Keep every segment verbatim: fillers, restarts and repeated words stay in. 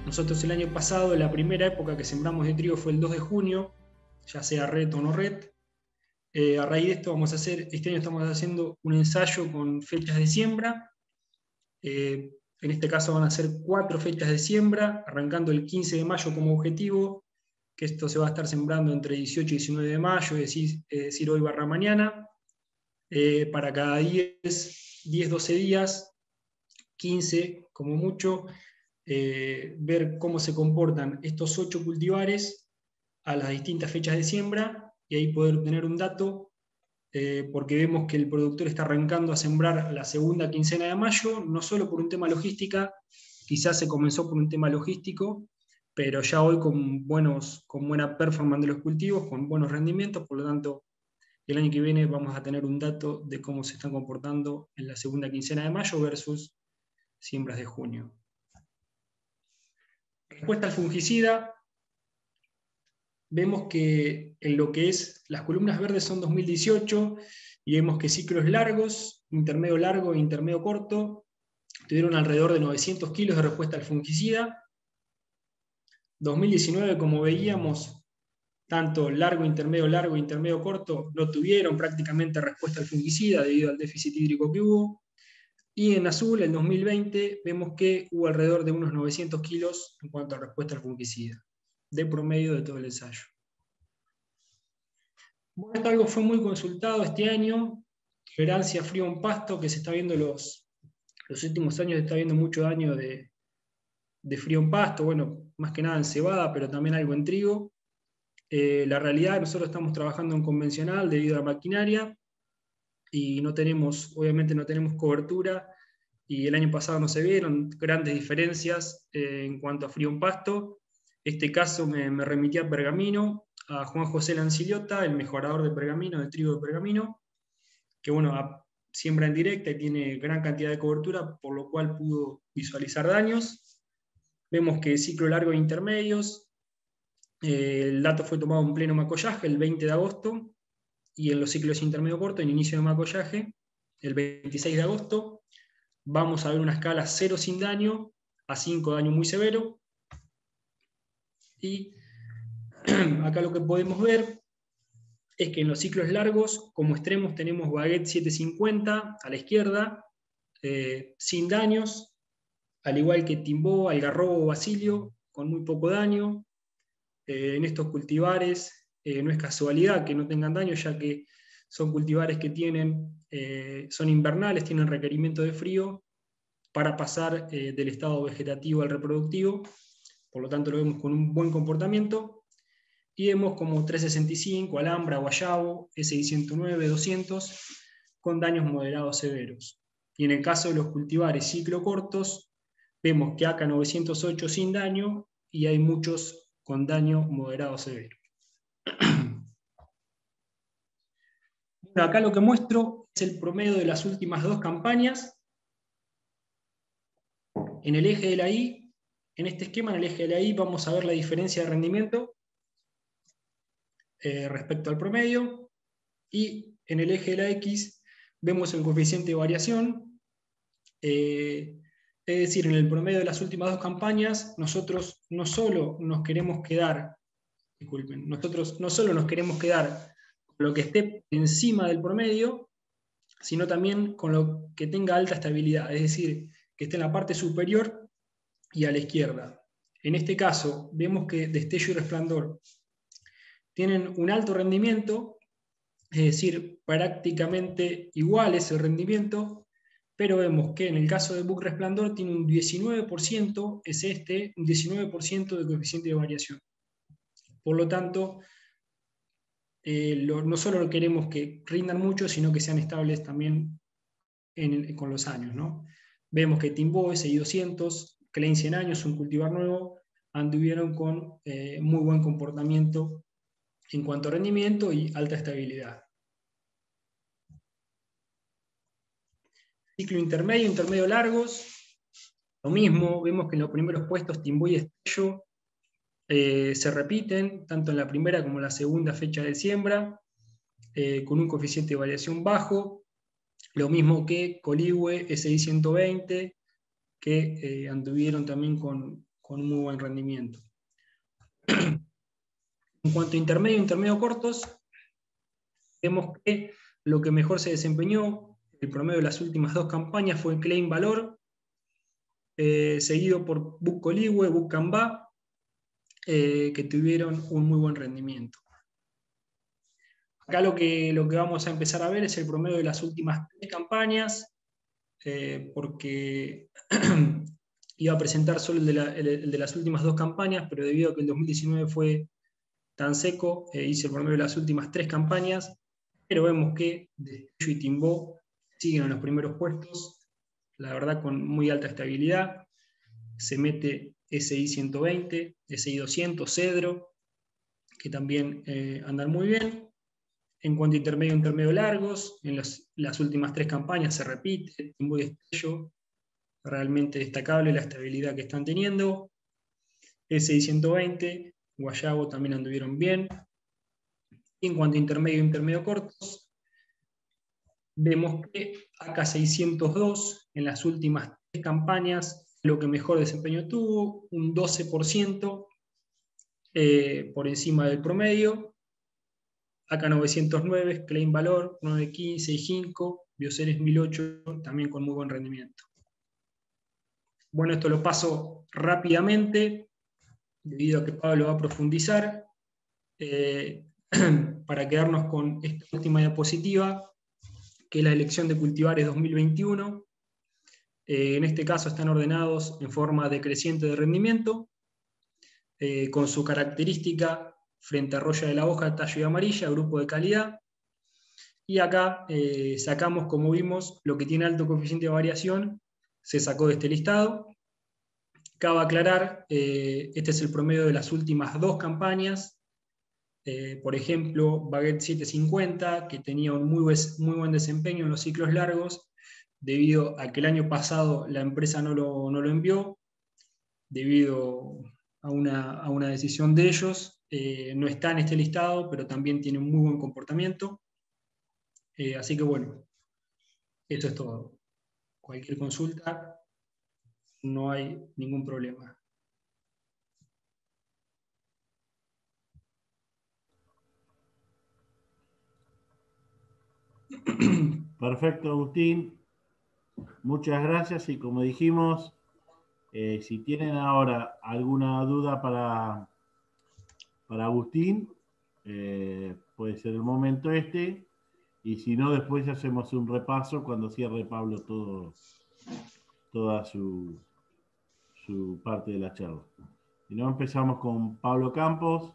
Nosotros el año pasado, la primera época que sembramos de trigo fue el dos de junio, ya sea red o no red. Eh, a raíz de esto vamos a hacer, este año estamos haciendo un ensayo con fechas de siembra. Eh, en este caso van a ser cuatro fechas de siembra, arrancando el quince de mayo como objetivo, que esto se va a estar sembrando entre dieciocho y diecinueve de mayo, es decir, es decir hoy barra mañana, eh, para cada diez, doce días, quince como mucho, eh, ver cómo se comportan estos ocho cultivares a las distintas fechas de siembra y ahí poder tener un dato, eh, porque vemos que el productor está arrancando a sembrar la segunda quincena de mayo, no solo por un tema logística, quizás se comenzó por un tema logístico, pero ya hoy con, buenos, con buena performance de los cultivos, con buenos rendimientos, por lo tanto, el año que viene vamos a tener un dato de cómo se están comportando en la segunda quincena de mayo versus siembras de junio. Respuesta al fungicida, vemos que en lo que es las columnas verdes son dos mil dieciocho y vemos que ciclos largos, intermedio largo e intermedio corto, tuvieron alrededor de novecientos kilos de respuesta al fungicida. dos mil diecinueve, como veíamos, tanto largo, intermedio largo e intermedio corto no tuvieron prácticamente respuesta al fungicida debido al déficit hídrico que hubo. Y en azul, en dos mil veinte, vemos que hubo alrededor de unos novecientos kilos en cuanto a respuesta al fungicida, de promedio de todo el ensayo. Bueno, esto algo fue muy consultado este año, tolerancia a frío en pasto, que se está viendo los, los últimos años, se está viendo mucho daño de, de frío en pasto, bueno, más que nada en cebada, pero también algo en trigo. Eh, la realidad, nosotros estamos trabajando en convencional debido a la maquinaria y no tenemos, obviamente no tenemos cobertura, y el año pasado no se vieron grandes diferencias eh, en cuanto a frío en pasto. Este caso me, me remitía a Pergamino, a Juan José Lanciliota, el mejorador de Pergamino, de trigo de Pergamino, que bueno, a, siembra en directa y tiene gran cantidad de cobertura, por lo cual pudo visualizar daños. Vemos que ciclo largo e intermedios, eh, el dato fue tomado en pleno macollaje el veinte de agosto, y en los ciclos intermedio corto, en inicio de macollaje, el veintiséis de agosto, vamos a ver una escala cero sin daño a cinco daño muy severo. Y acá lo que podemos ver es que en los ciclos largos, como extremos, tenemos Baguette setecientos cincuenta a la izquierda, eh, sin daños, al igual que Timbó, Algarrobo o Basilio, con muy poco daño. Eh, en estos cultivares eh, no es casualidad que no tengan daño, ya que son cultivares que tienen, eh, son invernales, tienen requerimiento de frío para pasar eh, del estado vegetativo al reproductivo, por lo tanto lo vemos con un buen comportamiento, y vemos como trescientos sesenta y cinco, Alhambra, Guayabo, S I ciento nueve, doscientos, con daños moderados severos. Y en el caso de los cultivares ciclo cortos, vemos que A K novecientos ocho sin daño, y hay muchos con daño moderado severo. Bueno, acá lo que muestro es el promedio de las últimas dos campañas. En el eje de la Y, en este esquema, en el eje de la Y, vamos a ver la diferencia de rendimiento eh, respecto al promedio, y en el eje de la X vemos el coeficiente de variación. Eh, es decir, en el promedio de las últimas dos campañas, nosotros no solo nos queremos quedar, disculpen, nosotros no solo nos queremos quedar con lo que esté encima del promedio, sino también con lo que tenga alta estabilidad, es decir, que esté en la parte superior y a la izquierda. En este caso, vemos que Destello y Resplandor tienen un alto rendimiento, es decir, prácticamente igual es el rendimiento, pero vemos que en el caso de Book Resplandor tiene un diecinueve por ciento, es este, un diecinueve por ciento de coeficiente de variación. Por lo tanto, eh, lo, no solo queremos que rindan mucho, sino que sean estables también en, con los años, ¿no? Vemos que Timbó, S I doscientos, Klein cien años, un cultivar nuevo, anduvieron con eh, muy buen comportamiento en cuanto a rendimiento y alta estabilidad. Ciclo intermedio, intermedio largos, lo mismo, vemos que en los primeros puestos Timbó y Destello eh, se repiten, tanto en la primera como en la segunda fecha de siembra, eh, con un coeficiente de variación bajo, lo mismo que Coligüe, S I ciento veinte, que eh, anduvieron también con, con muy buen rendimiento. En cuanto a intermedio e intermedio cortos, vemos que lo que mejor se desempeñó, el promedio de las últimas dos campañas, fue Klein Valor, eh, seguido por Bucoligüe, Bucambá, eh, que tuvieron un muy buen rendimiento. Acá lo que, lo que vamos a empezar a ver es el promedio de las últimas tres campañas, eh, porque iba a presentar solo el de, la, el, el de las últimas dos campañas, pero debido a que el dos mil diecinueve fue tan seco, eh, hice el promedio de las últimas tres campañas, pero vemos que Destello y Timbó siguen en los primeros puestos, la verdad con muy alta estabilidad. Se mete S I ciento veinte, S I doscientos, Cedro, que también eh, andan muy bien. En cuanto a intermedio e intermedio largos, en los, las últimas tres campañas se repite, Timbó y Destello, realmente destacable la estabilidad que están teniendo. S I ciento veinte, Guayabo también anduvieron bien. Y en cuanto a intermedio e intermedio cortos, vemos que A K seiscientos dos en las últimas tres campañas lo que mejor desempeño tuvo, un doce por ciento eh, por encima del promedio. A K novecientos nueve, Klein Valor, nueve quince y Ginkgo, Bioceres mil ocho, también con muy buen rendimiento. Bueno, esto lo paso rápidamente, debido a que Pablo va a profundizar. Eh, para quedarnos con esta última diapositiva, que es la elección de cultivares dos mil veintiuno. Eh, en este caso están ordenados en forma decreciente de rendimiento, eh, con su característica frente a roya de la hoja, tallo y amarilla, grupo de calidad. Y acá eh, sacamos, como vimos, lo que tiene alto coeficiente de variación, se sacó de este listado. Cabe aclarar, eh, este es el promedio de las últimas dos campañas. Eh, por ejemplo, Baguette setecientos cincuenta, que tenía un muy, muy buen desempeño en los ciclos largos, debido a que el año pasado la empresa no lo, no lo envió, debido a una, a una decisión de ellos. Eh, no está en este listado, pero también tiene un muy buen comportamiento. Eh, así que bueno, esto es todo. Cualquier consulta, no hay ningún problema. Perfecto, Agustín. Muchas gracias y como dijimos, eh, si tienen ahora alguna duda para, para Agustín, eh, puede ser el momento este, y si no, después hacemos un repaso cuando cierre Pablo todo, toda su, su parte de la charla. Si no, empezamos con Pablo Campos.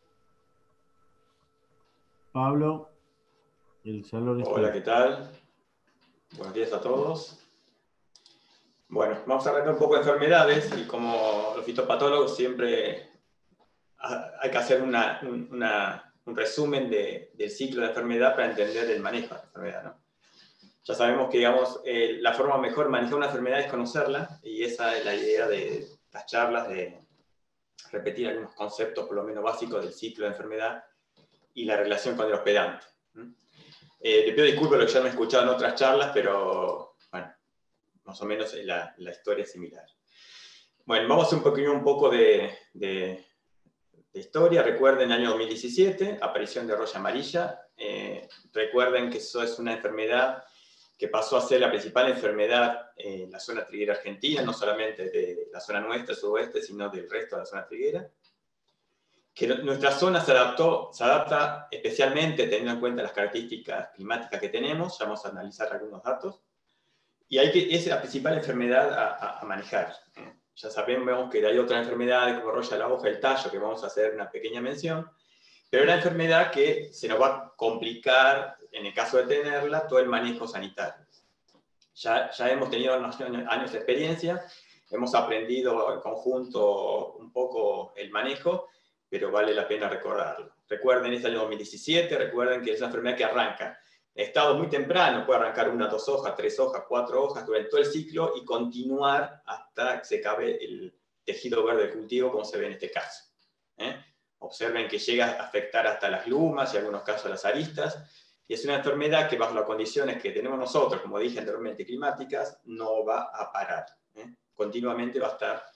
Pablo, el salón es Hola, ¿qué tal? Buenos días a todos. Bueno, vamos a hablar un poco de enfermedades y como los fitopatólogos siempre hay que hacer una, una, un resumen de, del ciclo de la enfermedad para entender el manejo de la enfermedad, ¿no? Ya sabemos que, digamos, eh, la forma mejor de manejar una enfermedad es conocerla, y esa es la idea de las charlas, de repetir algunos conceptos por lo menos básicos del ciclo de enfermedad y la relación con el hospedante. Eh, le pido disculpas lo que ya me he escuchado en otras charlas, pero bueno, más o menos la, la historia es similar. Bueno, vamos a hacer un, poquito, un poco de, de, de historia. Recuerden el año dos mil diecisiete, aparición de roya amarilla. Eh, recuerden que eso es una enfermedad que pasó a ser la principal enfermedad en la zona triguera argentina, no solamente de la zona nuestra, sudoeste, sino del resto de la zona triguera. Que nuestra zona se, adaptó, se adapta especialmente teniendo en cuenta las características climáticas que tenemos. Ya vamos a analizar algunos datos. Y hay que, es la principal enfermedad a, a, a manejar. ¿eh? Ya sabemos que hay otras enfermedades como roya de la hoja, el tallo, que vamos a hacer una pequeña mención. Pero es una enfermedad que se nos va a complicar, en el caso de tenerla, todo el manejo sanitario. Ya, ya hemos tenido unos años de experiencia, hemos aprendido en conjunto un poco el manejo, pero vale la pena recordarlo. Recuerden, este año dos mil diecisiete, recuerden que es una enfermedad que arranca en estado muy temprano, puede arrancar una, dos hojas, tres hojas, cuatro hojas durante todo el ciclo y continuar hasta que se acabe el tejido verde del cultivo, como se ve en este caso. ¿eh? Observen que llega a afectar hasta las glumas y en algunos casos las aristas, y es una enfermedad que bajo las condiciones que tenemos nosotros, como dije anteriormente, climáticas, no va a parar. ¿eh? Continuamente va a estar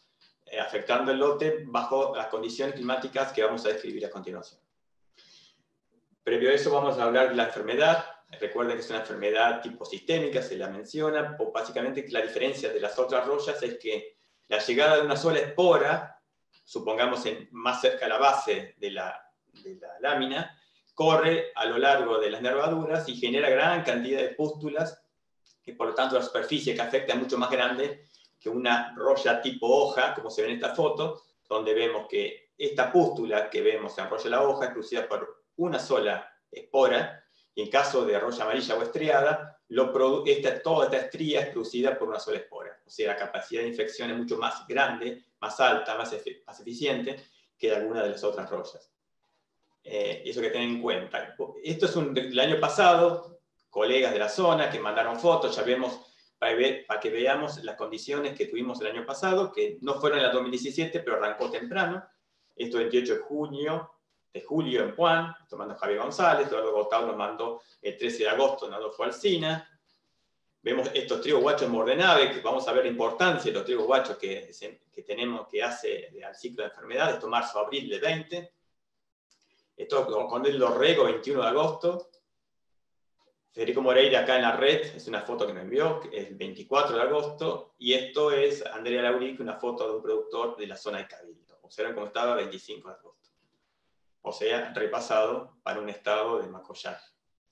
eh, afectando el lote bajo las condiciones climáticas que vamos a describir a continuación. Previo a eso vamos a hablar de la enfermedad. Recuerden que es una enfermedad tipo sistémica, se la menciona. Básicamente la diferencia de las otras rollas es que la llegada de una sola espora, supongamos en, más cerca a la base de la, de la lámina, corre a lo largo de las nervaduras y genera gran cantidad de pústulas, que por lo tanto la superficie que afecta es mucho más grande que una rolla tipo hoja, como se ve en esta foto, donde vemos que esta pústula que vemos en rolla la hoja es producida por una sola espora, y en caso de rolla amarilla o estriada, lo esta, toda esta estría es producida por una sola espora. O sea, la capacidad de infección es mucho más grande, más alta, más, efe, más eficiente que alguna de las otras rollas. Eh, eso que tener en cuenta. Esto es un, del año pasado, colegas de la zona que mandaron fotos, ya vemos, para, ver, para que veamos las condiciones que tuvimos el año pasado, que no fueron en el dos mil diecisiete, pero arrancó temprano. Esto veintiocho de junio, de julio en Puan, tomando Javier González, Eduardo Gotau nos mandó el trece de agosto, Nando fue al SINA. Vemos estos trigos guachos en Bordenave, que vamos a ver la importancia de los trigos guachos que, que tenemos, que hace al ciclo de enfermedades, esto marzo-abril de veinte. Esto con el Dorrego, veintiuno de agosto. Federico Moreira acá en la red, es una foto que me envió, que es el veinticuatro de agosto, y esto es Andrea Lauric, una foto de un productor de la zona de Cabildo. Observen cómo estaba el veinticinco de agosto. O sea, repasado para un estado de macollaje.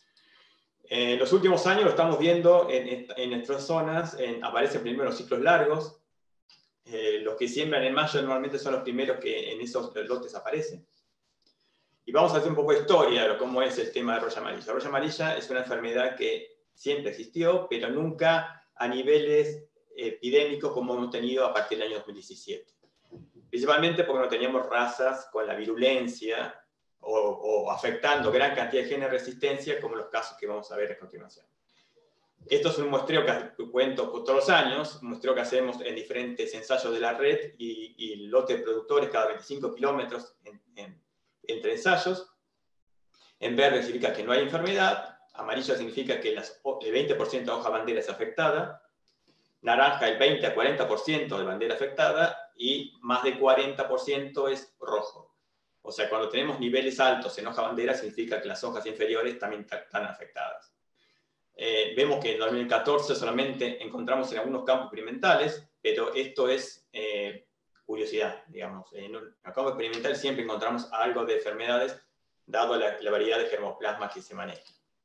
En los últimos años lo estamos viendo en, en nuestras zonas, en, aparecen primero los ciclos largos. Eh, los que siembran en mayo normalmente son los primeros que en esos lotes aparecen. Y vamos a hacer un poco de historia de cómo es el tema de roya amarilla. La roya amarilla es una enfermedad que siempre existió, pero nunca a niveles epidémicos como hemos tenido a partir del año dos mil diecisiete. Principalmente porque no teníamos razas con la virulencia o, o afectando gran cantidad de genes de resistencia, como los casos que vamos a ver a continuación. Esto es un muestreo que cuento todos los años, un muestreo que hacemos en diferentes ensayos de la red y, y lotes de productores cada veinticinco kilómetros en, en, entre ensayos. En verde significa que no hay enfermedad, amarillo significa que las, el veinte por ciento de hoja bandera es afectada, naranja el veinte a cuarenta por ciento de bandera afectada y más de cuarenta por ciento es rojo. O sea, cuando tenemos niveles altos en hoja bandera significa que las hojas inferiores también están afectadas. Eh, vemos que en dos mil catorce solamente encontramos en algunos campos experimentales, pero esto es eh, curiosidad, digamos. En un campo experimental siempre encontramos algo de enfermedades, dado la, la variedad de germoplasma que se maneja.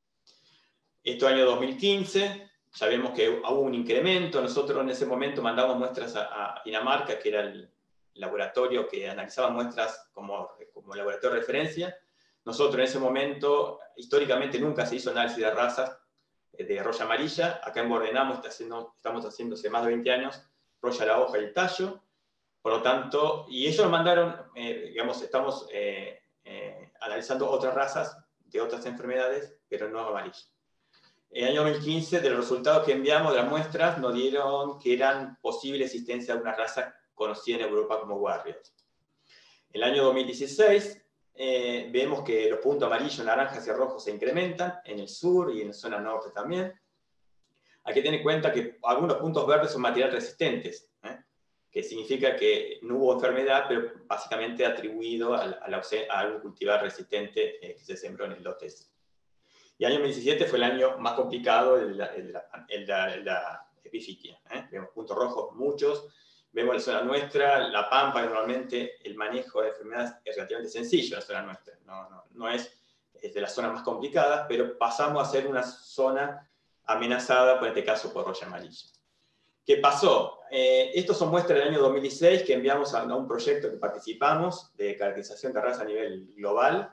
Esto año dos mil quince, ya vemos que hubo un incremento. Nosotros en ese momento mandamos muestras a, a Dinamarca, que era el laboratorio que analizaba muestras como, como laboratorio de referencia. Nosotros en ese momento, históricamente nunca se hizo análisis de razas de roya amarilla. Acá en Bordenamo está haciendo, estamos haciendo hace más de veinte años roya la hoja y el tallo. Por lo tanto, y ellos nos mandaron, eh, digamos, estamos eh, eh, analizando otras razas de otras enfermedades, pero no amarilla. En el año dos mil quince, de los resultados que enviamos de las muestras, nos dieron que eran posible existencia de una raza conocida en Europa como Warrior. En el año dos mil dieciséis, eh, vemos que los puntos amarillos, naranjas y rojos se incrementan en el sur y en la zona norte también. Hay que tener en cuenta que algunos puntos verdes son material resistentes, ¿eh? que significa que no hubo enfermedad, pero básicamente atribuido a, a, la, a algún cultivar resistente eh, que se sembró en el lote. Y el año dos mil diecisiete fue el año más complicado de la, de la, de la, de la epifitia. ¿eh? Vemos puntos rojos muchos, vemos la zona nuestra, la pampa, normalmente el manejo de enfermedades es relativamente sencillo en la zona nuestra, no, no, no es, es de las zonas más complicadas, pero pasamos a ser una zona amenazada, por este caso, por roya amarilla. ¿Qué pasó? Eh, estos son muestras del año dos mil dieciséis que enviamos a, a un proyecto que participamos de caracterización de raza a nivel global,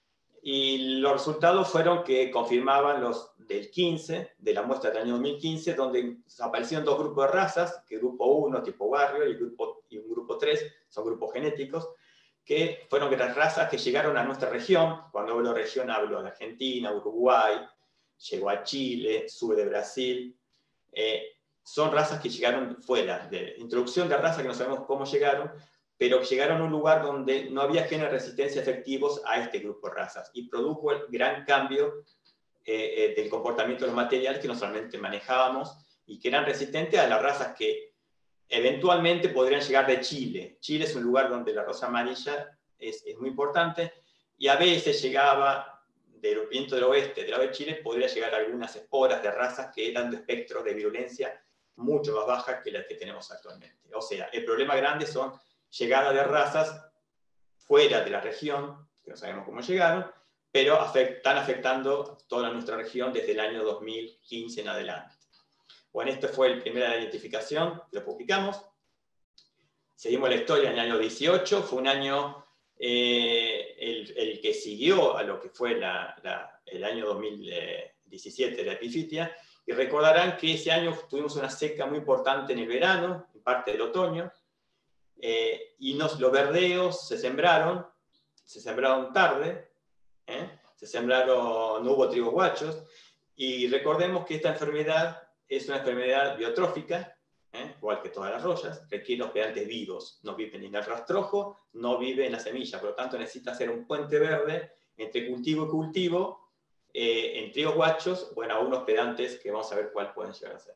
y los resultados fueron que confirmaban los del quince, de la muestra del año dos mil quince, donde aparecieron dos grupos de razas, que grupo uno, tipo Warrior, y, grupo, y un grupo tres, son grupos genéticos, que fueron las razas que llegaron a nuestra región. Cuando hablo de región hablo de Argentina, Uruguay, llegó a Chile, sur de Brasil. Eh, son razas que llegaron fuera, de introducción de razas que no sabemos cómo llegaron, pero llegaron a un lugar donde no había genes de resistencia efectivos a este grupo de razas, y produjo el gran cambio eh, del comportamiento de los materiales que nosotros manejábamos, y que eran resistentes a las razas que eventualmente podrían llegar de Chile. Chile es un lugar donde la rosa amarilla es, es muy importante, y a veces llegaba del viento del oeste, del lado de Chile, podría llegar algunas esporas de razas que eran de espectros de virulencia mucho más bajas que las que tenemos actualmente. O sea, el problema grande son llegadas de razas fuera de la región, que no sabemos cómo llegaron, pero afect, están afectando toda nuestra región desde el año dos mil quince en adelante. Bueno, esta fue la primera identificación, lo publicamos. Seguimos la historia en el año dieciocho, fue un año eh, el, el que siguió a lo que fue la, la, el año dos mil diecisiete de la epifitia, y recordarán que ese año tuvimos una seca muy importante en el verano, en parte del otoño, eh, y nos, los verdeos se sembraron, se sembraron tarde, ¿eh? se sembraron, no hubo trigos guachos, y recordemos que esta enfermedad es una enfermedad biotrófica, ¿eh? igual que todas las rollas, requiere hospedantes vivos, no vive ni en el rastrojo, no vive en la semilla, por lo tanto necesita hacer un puente verde entre cultivo y cultivo, eh, en trigos guachos, bueno, a unos hospedantes que vamos a ver cuál pueden llegar a ser.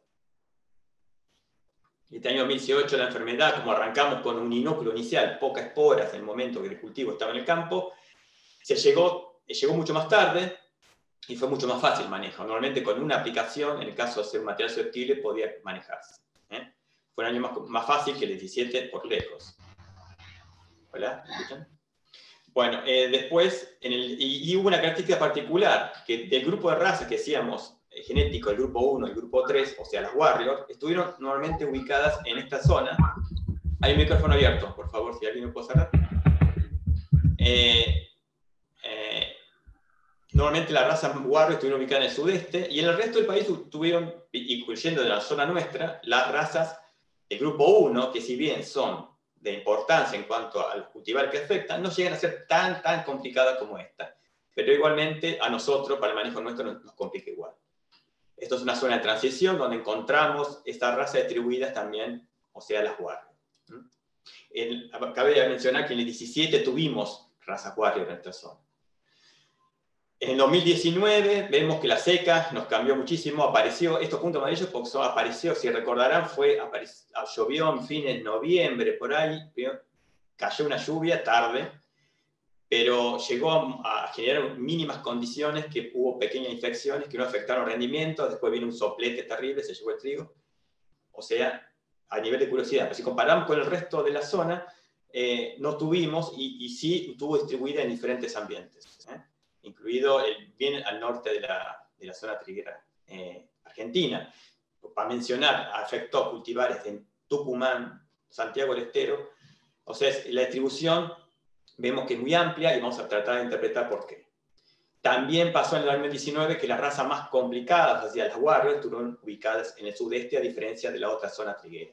Este año dos mil dieciocho la enfermedad, como arrancamos con un inóculo inicial, pocas esporas en el momento que el cultivo estaba en el campo, se llegó, llegó mucho más tarde, y fue mucho más fácil el manejo. Normalmente con una aplicación, en el caso de ser un material susceptible, podía manejarse. ¿eh? Fue un año más, más fácil que el diecisiete por lejos. ¿Hola? ¿Me escuchan? Bueno, eh, después, en el, y, y hubo una característica particular, que del grupo de razas que decíamos, eh, genético, el grupo uno y el grupo tres, o sea, las Warrior, estuvieron normalmente ubicadas en esta zona. Hay un micrófono abierto, por favor, si alguien me puede cerrar. Eh, eh, Normalmente la raza Warrior estuvieron ubicadas en el sudeste, y en el resto del país tuvieron, incluyendo de la zona nuestra, las razas del grupo uno, que si bien son de importancia en cuanto al cultivar que afectan, no llegan a ser tan, tan complicadas como esta. Pero igualmente a nosotros, para el manejo nuestro, nos, nos complica igual. Esto es una zona de transición donde encontramos estas razas distribuidas también, o sea, las Warrior. El, cabe mencionar que en el diecisiete tuvimos razas Warrior en esta zona. En el dos mil diecinueve vemos que la seca nos cambió muchísimo, apareció, estos puntos amarillos porque son, apareció, si recordarán, fue, apareció, llovió en fines de noviembre, por ahí, cayó una lluvia tarde, pero llegó a generar mínimas condiciones, que hubo pequeñas infecciones que no afectaron rendimiento, después vino un soplete terrible, se llevó el trigo. O sea, a nivel de curiosidad, pero si comparamos con el resto de la zona, eh, no tuvimos, y, y sí estuvo distribuida en diferentes ambientes, ¿eh? incluido el, bien al norte de la, de la zona triguera eh, argentina. Para mencionar, afectó cultivares en Tucumán, Santiago del Estero. O sea, la distribución vemos que es muy amplia, y vamos a tratar de interpretar por qué. También pasó en el dos mil diecinueve que las razas más complicadas, hacia las Warrior, estuvieron ubicadas en el sudeste, a diferencia de la otra zona triguera.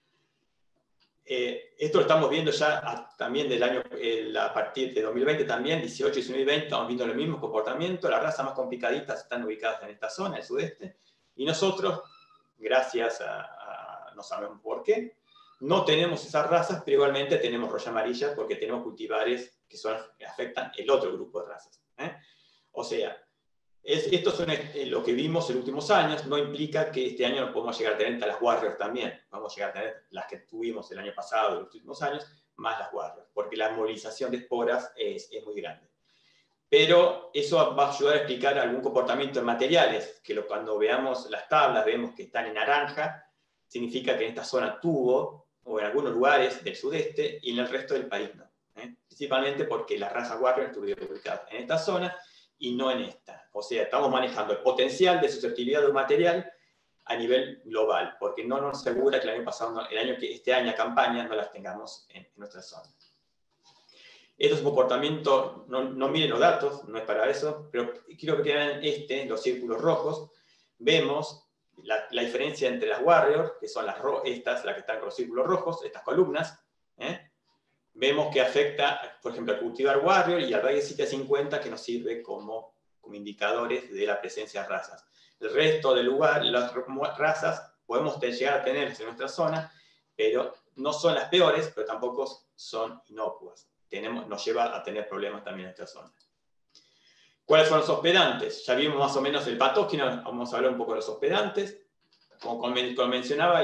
Eh, esto lo estamos viendo ya a, también del año, eh, a partir de dos mil veinte también, dieciocho, diecinueve y veinte, estamos viendo el mismo comportamiento. Las razas más complicaditas están ubicadas en esta zona, el sudeste, y nosotros, gracias a, a no sabemos por qué, no tenemos esas razas, pero igualmente tenemos roya amarilla porque tenemos cultivares que, son, que afectan el otro grupo de razas. ¿eh? O sea, es, esto es lo que vimos en los últimos años, no implica que este año no podamos llegar a tener a las Warriors también, vamos a llegar a tener las que tuvimos el año pasado, en los últimos años, más las Warriors, porque la movilización de esporas es, es muy grande. Pero eso va a ayudar a explicar algún comportamiento en materiales, que lo, cuando veamos las tablas, vemos que están en naranja, significa que en esta zona tuvo, o en algunos lugares del sudeste, y en el resto del país no. ¿eh? Principalmente porque las razas Warrior estuvieron ubicadas en esta zona, y no en esta. O sea, estamos manejando el potencial de susceptibilidad de un material a nivel global, porque no nos asegura que el año pasado, el año que este año a campaña, no las tengamos en, en nuestra zona. Esto es un comportamiento, no, no miren los datos, no es para eso, pero quiero que vean este, los círculos rojos. Vemos la, la diferencia entre las Warrior, que son las ro estas, las que están con los círculos rojos, estas columnas, ¿eh? Vemos que afecta, por ejemplo, al cultivar Warrior y al Valle siete cincuenta, que nos sirve como, como indicadores de la presencia de razas. El resto del lugar, las razas, podemos llegar a tenerlas en nuestra zona, pero no son las peores, pero tampoco son inocuas. Tenemos, nos lleva a tener problemas también en esta zona. ¿Cuáles son los hospedantes? Ya vimos más o menos el patógeno, vamos a hablar un poco de los hospedantes. Como, como mencionaba, el, el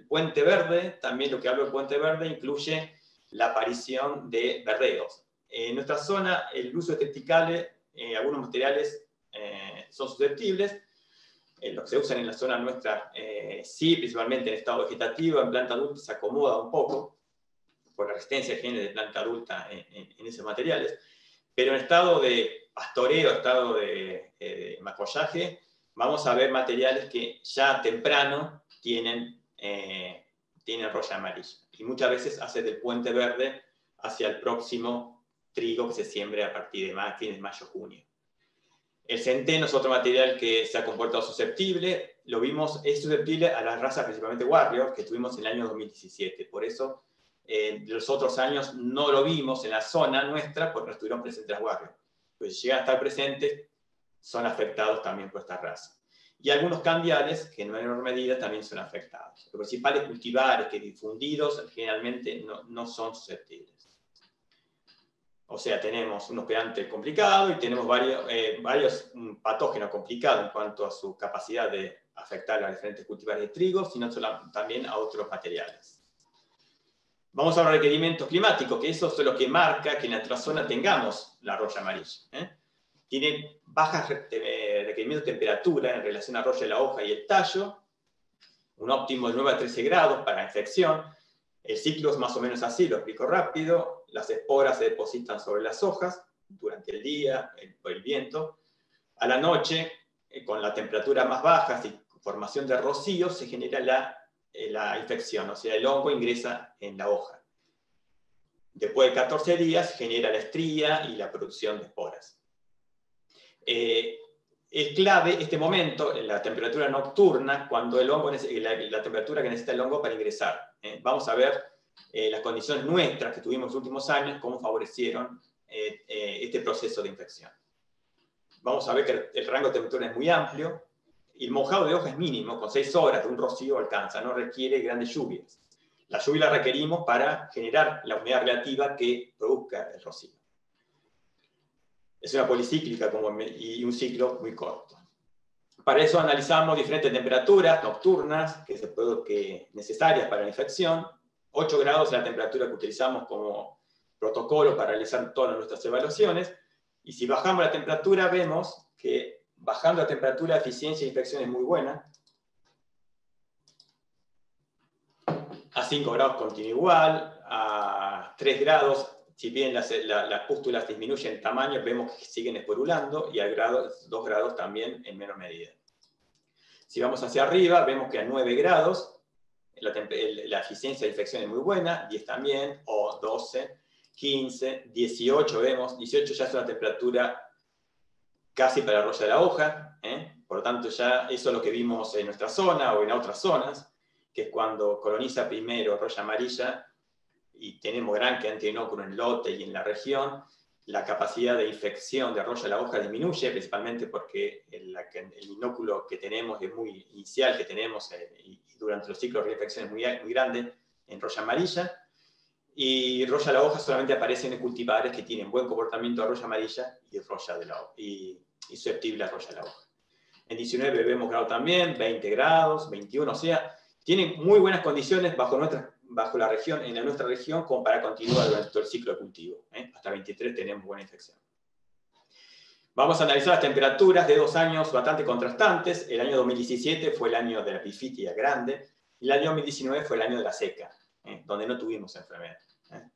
puente verde, también lo que hablo del puente verde, incluye la aparición de verdeos. En nuestra zona, el uso de triticales, eh, algunos materiales eh, son susceptibles. Eh, lo que se usan en la zona nuestra, eh, sí, principalmente en estado vegetativo, en planta adulta se acomoda un poco por la resistencia que tiene de planta adulta en, en, en esos materiales, pero en estado de pastoreo, estado de, de macollaje, vamos a ver materiales que ya temprano tienen, eh, tienen roya amarilla. Y muchas veces hace del puente verde hacia el próximo trigo que se siembre a partir de más, fines de mayo, junio. El centeno es otro material que se ha comportado susceptible. Lo vimos, es susceptible a las razas principalmente Warrior que tuvimos en el año dos mil diecisiete. Por eso, eh, los otros años no lo vimos en la zona nuestra porque no estuvieron presentes las Warrior. Pues si llegan a estar presentes, son afectados también por esta raza. Y algunos cambiales, que en menor medida también son afectados. Los principales cultivares que difundidos generalmente no, no son susceptibles. O sea, tenemos un hospedante complicado y tenemos varios, eh, varios patógenos complicados en cuanto a su capacidad de afectar a los diferentes cultivares de trigo, sino también a otros materiales. Vamos a los requerimientos climáticos, que eso es lo que marca que en nuestra zona tengamos la roya amarilla. ¿eh? Tiene bajas requerimientos de temperatura en relación a roya de la hoja y el tallo, un óptimo de nueve a trece grados para infección. El ciclo es más o menos así, lo explico rápido. Las esporas se depositan sobre las hojas durante el día, el, por el viento. A la noche, eh, con la temperatura más baja y formación de rocío, se genera la, eh, la infección, o sea, el hongo ingresa en la hoja. Después de catorce días, genera la estría y la producción de esporas. Eh, es clave este momento, en la temperatura nocturna, cuando el hongo, la, la temperatura que necesita el hongo para ingresar. Eh, vamos a ver eh, las condiciones nuestras que tuvimos en los últimos años, cómo favorecieron eh, eh, este proceso de infección. Vamos a ver que el, el rango de temperatura es muy amplio, y el mojado de hoja es mínimo, con seis horas de un rocío alcanza, no requiere grandes lluvias. La lluvia la requerimos para generar la humedad relativa que produzca el rocío. Es una policíclica como me, y un ciclo muy corto. Para eso analizamos diferentes temperaturas nocturnas que se puede, que, necesarias para la infección. ocho grados es la temperatura que utilizamos como protocolo para realizar todas nuestras evaluaciones. Y si bajamos la temperatura, vemos que bajando la temperatura, la eficiencia de infección es muy buena. A cinco grados continúa igual, a tres grados, si bien las, la, las pústulas disminuyen en tamaño, vemos que siguen esporulando, y a grado, dos grados también en menor medida. Si vamos hacia arriba, vemos que a nueve grados la, la eficiencia de infección es muy buena, diez también, o doce, quince, dieciocho vemos, dieciocho ya es una temperatura casi para la roya de la hoja, ¿eh? Por lo tanto ya eso es lo que vimos en nuestra zona o en otras zonas, que es cuando coloniza primero roya amarilla y tenemos gran cantidad de inóculo en el lote y en la región, la capacidad de infección de roya de la hoja disminuye, principalmente porque el, el inóculo que tenemos es muy inicial, que tenemos eh, y durante los ciclos de reinfección es muy, muy grande en roya amarilla, y roya de la hoja solamente aparece en cultivares que tienen buen comportamiento de roya amarilla y, roya de la hoja, y, y susceptible a roya de la hoja. En diecinueve vemos grado también, veinte grados, veintiuno, o sea, tienen muy buenas condiciones bajo, nuestra, bajo la región, en nuestra región como para continuar durante todo el ciclo de cultivo. ¿eh? Hasta veintitrés tenemos buena infección. Vamos a analizar las temperaturas de dos años bastante contrastantes. El año dos mil diecisiete fue el año de la epifitia grande, y el año dos mil diecinueve fue el año de la seca, ¿eh? donde no tuvimos enfermedad. ¿eh?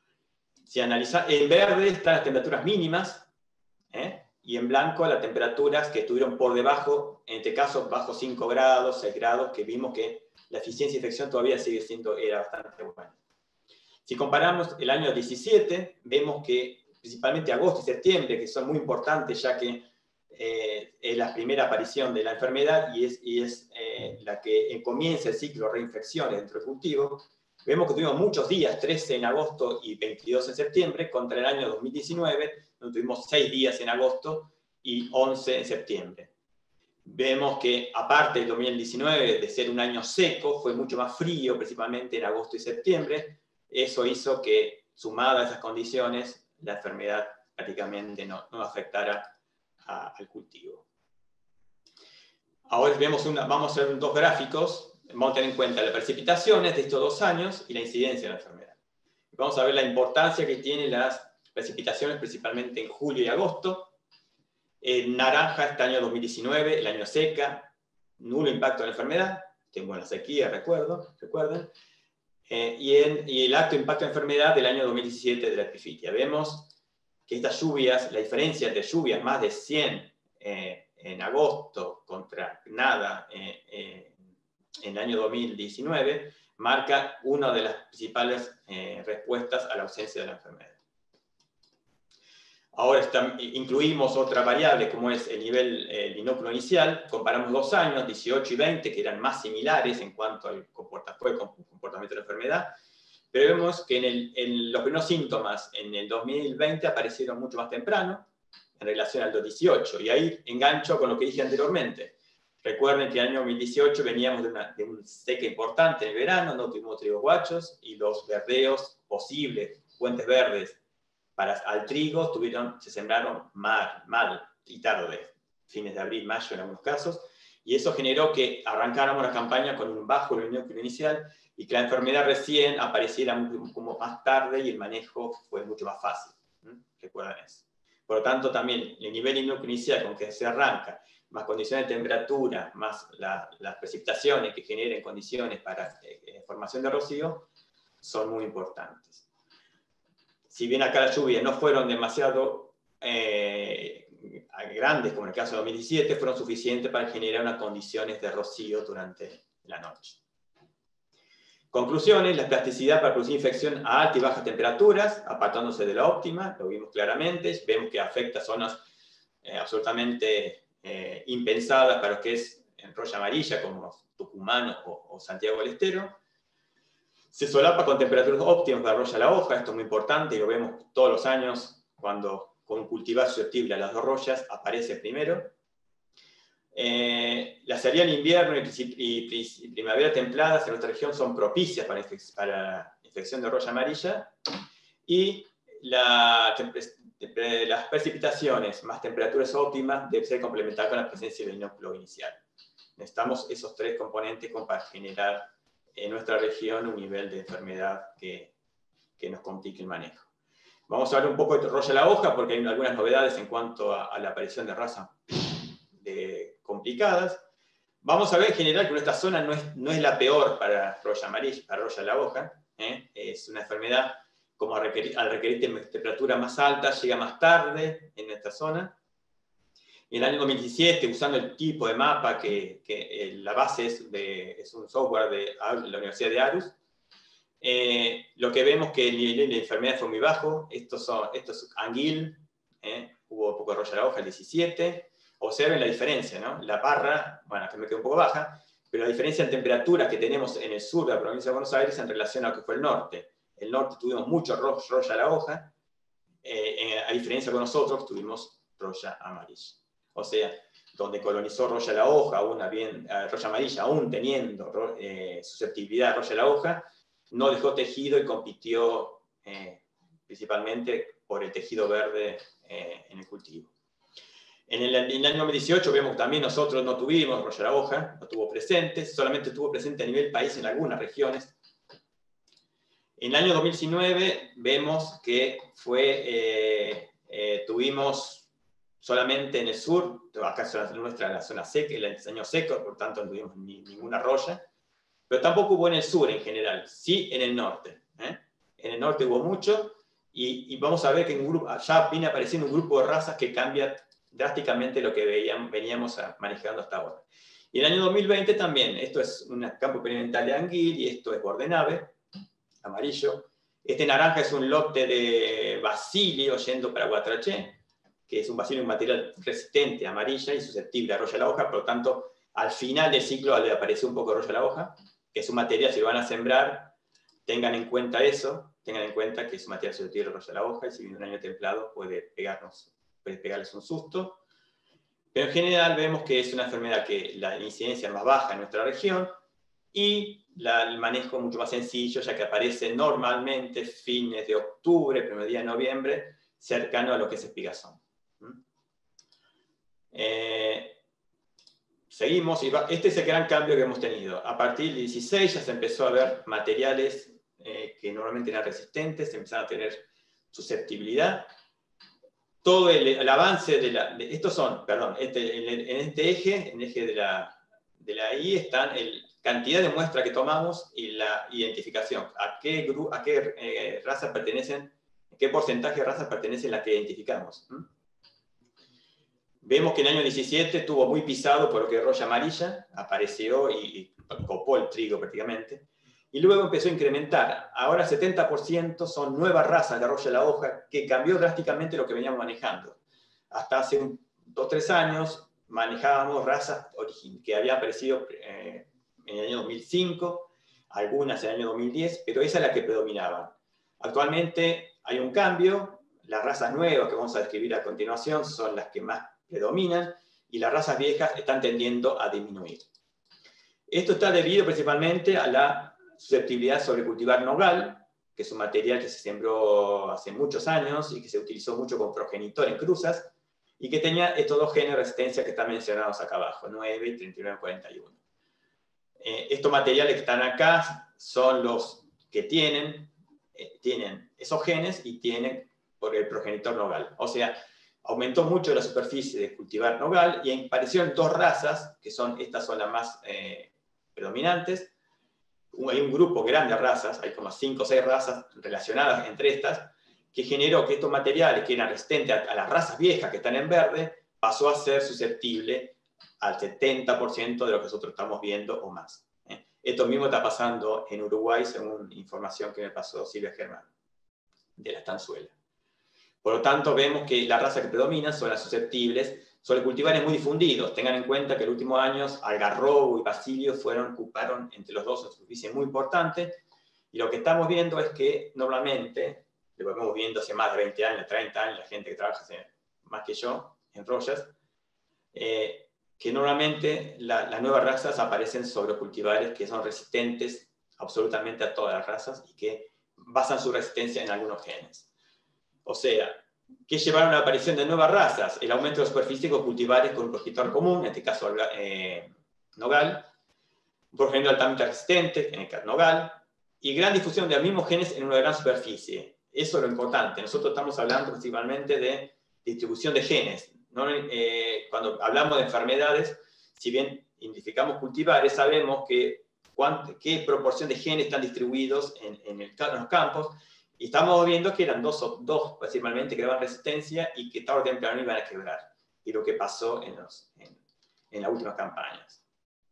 Si analiza, en verde están las temperaturas mínimas, ¿eh? y en blanco las temperaturas que estuvieron por debajo, en este caso bajo cinco grados, seis grados, que vimos que la eficiencia de infección todavía sigue siendo era bastante buena. Si comparamos el año diecisiete, vemos que principalmente agosto y septiembre, que son muy importantes ya que eh, es la primera aparición de la enfermedad y es, y es eh, la que comienza el ciclo de reinfecciones dentro del cultivo, vemos que tuvimos muchos días, trece en agosto y veintidós en septiembre, contra el año dos mil diecinueve, donde tuvimos seis días en agosto y once en septiembre. Vemos que, aparte del dos mil diecinueve, de ser un año seco, fue mucho más frío, principalmente en agosto y septiembre. Eso hizo que, sumada a esas condiciones, la enfermedad prácticamente no, no afectara a, al cultivo. Ahora vemos una, vamos a ver dos gráficos vamos a tener en cuenta las precipitaciones de estos dos años y la incidencia de la enfermedad. Vamos a ver la importancia que tienen las precipitaciones, principalmente en julio y agosto. En naranja, este año dos mil diecinueve, el año seca, nulo impacto en la enfermedad, tengo la sequía, recuerdo, recuerden. Eh, y, en, y el alto impacto de enfermedad del año dos mil diecisiete de la epifitia. Vemos que estas lluvias, la diferencia entre lluvias más de cien eh, en agosto contra nada eh, eh, en el año dos mil diecinueve, marca una de las principales eh, respuestas a la ausencia de la enfermedad. Ahora está, incluimos otra variable como es el nivel el binóculo inicial, comparamos dos años, dieciocho y veinte, que eran más similares en cuanto al comportamiento de la enfermedad, pero vemos que en, el, en los primeros síntomas en el dos mil veinte aparecieron mucho más temprano en relación al dos mil dieciocho, y ahí engancho con lo que dije anteriormente. Recuerden que en el año dos mil dieciocho veníamos de una, de una seca importante en el verano, no tuvimos trigos guachos, y los verdeos posibles, puentes verdes, para al trigo tuvieron, se sembraron mal, mal y tarde, fines de abril, mayo en algunos casos, y eso generó que arrancáramos la campaña con un bajo binóculo inicial y que la enfermedad recién apareciera como más tarde y el manejo fue mucho más fácil. ¿Mm? Recuerden eso. Por lo tanto, también el nivel binóculo inicial con que se arranca, más condiciones de temperatura, más la, las precipitaciones que generen condiciones para eh, formación de rocío, son muy importantes. Si bien acá las lluvias no fueron demasiado eh, grandes, como en el caso de dos mil diecisiete, fueron suficientes para generar unas condiciones de rocío durante la noche. Conclusiones: la plasticidad para producir infección a altas y bajas temperaturas, apartándose de la óptima, lo vimos claramente, vemos que afecta zonas eh, absolutamente eh, impensadas para lo que es en Roya Amarilla, como Tucumán o, o Santiago del Estero. Se solapa con temperaturas óptimas para Roya La Hoja, esto es muy importante, y lo vemos todos los años cuando con un cultivar susceptible a las dos rollas aparece primero. Eh, la sequía en invierno y, y, y primavera templadas en nuestra región son propicias para, para infección de roya amarilla, y la, las precipitaciones más temperaturas óptimas deben ser complementadas con la presencia del binóculo inicial. Necesitamos esos tres componentes para generar en nuestra región un nivel de enfermedad que, que nos complique el manejo. Vamos a hablar un poco de Roya La Hoja porque hay algunas novedades en cuanto a, a la aparición de razas de, complicadas. Vamos a ver en general que nuestra zona no es, no es la peor para Roya Amarilla, para Roya La Hoja. ¿eh? Es una enfermedad como al requerir, al requerir temperatura más alta, llega más tarde en nuestra zona. Y en el año dos mil diecisiete, usando el tipo de mapa que, que la base es, de, es un software de la Universidad de Aarhus, eh, lo que vemos que el nivel de enfermedad fue muy bajo. Estos son estos Anguil, eh, hubo poco de Roya La Hoja el diecisiete. Observen la diferencia, ¿no? La barra, bueno, que me quedó un poco baja, pero la diferencia en temperaturas que tenemos en el sur de la provincia de Buenos Aires en relación a lo que fue el norte. El norte tuvimos mucho Roya La Hoja, eh, a diferencia con nosotros tuvimos Roya Amarilla. O sea, donde colonizó Roya La Hoja, aún bien, eh, Roya Amarilla, aún teniendo eh, susceptibilidad a Roya La Hoja, no dejó tejido y compitió eh, principalmente por el tejido verde eh, en el cultivo. En el, en el año dos mil dieciocho vemos que también nosotros no tuvimos Roya La Hoja, no tuvo presente, solamente estuvo presente a nivel país en algunas regiones. En el año dos mil diecinueve vemos que fue, eh, eh, tuvimos solamente en el sur, acá es nuestra la zona seca, el año seco, por tanto no tuvimos ni, ninguna roya, pero tampoco hubo en el sur en general, sí en el norte. ¿eh? En el norte hubo mucho, y, y vamos a ver que en un grupo, ya viene apareciendo un grupo de razas que cambia drásticamente lo que veíamos, veníamos a, manejando hasta ahora. Y en el año dos mil veinte también, esto es un campo experimental de anguil, y esto es bordenave, amarillo. Este naranja es un lote de basilio yendo para Guatraché, que es un basilio, un material resistente, amarilla y susceptible a Roya La Hoja, por lo tanto, al final del ciclo le apareció un poco Roya La Hoja, que es un material, si lo van a sembrar, tengan en cuenta eso, tengan en cuenta que es un material susceptible a Roya La Hoja, y si viene un año templado puede, pegarnos, puede pegarles un susto. Pero en general vemos que es una enfermedad que la incidencia es más baja en nuestra región, y la, el manejo es mucho más sencillo, ya que aparece normalmente fines de octubre, primer día de noviembre, cercano a lo que es espigazón. Eh, seguimos, y va, este es el gran cambio que hemos tenido. A partir del dieciséis ya se empezó a ver materiales eh, que normalmente eran resistentes, se empezaron a tener susceptibilidad. Todo el, el avance de la... De, estos son, perdón, este, en, en este eje, en el eje de la, de la I, están la cantidad de muestra que tomamos y la identificación. A qué, gru, a qué eh, razas pertenecen, qué porcentaje de razas pertenecen las que identificamos. ¿Mm? Vemos que en el año diecisiete estuvo muy pisado por lo que es roya amarilla, apareció y, y copó el trigo prácticamente. Y luego empezó a incrementar. Ahora setenta por ciento son nuevas razas de arroyo a la hoja, que cambió drásticamente lo que veníamos manejando. Hasta hace un, dos o tres años manejábamos razas que habían aparecido eh, en el año dos mil cinco, algunas en el año dos mil diez, pero esa es la que predominaban. Actualmente hay un cambio, las razas nuevas que vamos a describir a continuación son las que más predominan, y las razas viejas están tendiendo a disminuir. Esto está debido principalmente a la susceptibilidad sobre cultivar nogal, que es un material que se sembró hace muchos años y que se utilizó mucho como progenitor en cruzas, y que tenía estos dos genes de resistencia que están mencionados acá abajo, nueve y treinta y nueve cuarenta y uno. Eh, estos materiales que están acá son los que tienen, eh, tienen esos genes y tienen por el progenitor nogal. O sea, aumentó mucho la superficie de cultivar nogal y aparecieron dos razas, que son, estas son las más eh, predominantes. Hay un grupo grande de razas, hay como cinco o seis razas relacionadas entre estas, que generó que estos materiales que eran resistentes a, a las razas viejas que están en verde, pasó a ser susceptible al setenta por ciento de lo que nosotros estamos viendo o más. ¿eh? Esto mismo está pasando en Uruguay, según información que me pasó Silvia Germán, de la estanzuela. Por lo tanto, vemos que las razas que predominan son las susceptibles, sobre cultivares muy difundidos. Tengan en cuenta que en los últimos años algarrobo y basilio fueron, ocuparon entre los dos una superficie muy importante, y lo que estamos viendo es que normalmente, lo vemos viendo hace más de veinte años, treinta años, la gente que trabaja hace más que yo en rollas, eh, que normalmente la, las nuevas razas aparecen sobre cultivares que son resistentes absolutamente a todas las razas y que basan su resistencia en algunos genes. O sea, ¿qué llevaron a la aparición de nuevas razas? El aumento de superficie con cultivares con un progenitor común, en este caso eh, nogal, un progenitor altamente resistente, en el caso nogal, y gran difusión de los mismos genes en una gran superficie. Eso es lo importante. Nosotros estamos hablando principalmente de distribución de genes. ¿no? Eh, cuando hablamos de enfermedades, si bien identificamos cultivares, sabemos que cuánto, qué proporción de genes están distribuidos en, en, el, en los campos, y estamos viendo que eran dos, dos principalmente que daban resistencia y que tarde o temprano iban a quebrar. Y lo que pasó en, los, en, en las últimas campañas.